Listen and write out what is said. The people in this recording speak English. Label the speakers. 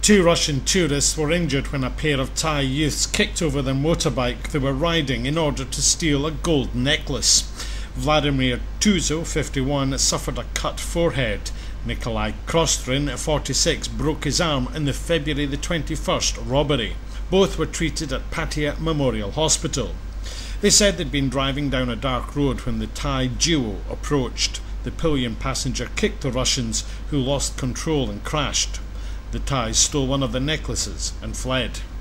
Speaker 1: Two Russian tourists were injured when a pair of Thai youths kicked over their motorbike they were riding in order to steal a gold necklace. Vladimir Tuzo, 51, suffered a cut forehead. Nikolai Krostrin, 46, broke his arm in the February the 21st robbery. Both were treated at Pattaya Memorial Hospital. They said they'd been driving down a dark road when the Thai duo approached. The pillion passenger kicked the Russians, who lost control and crashed. The Thais stole one of the necklaces and fled.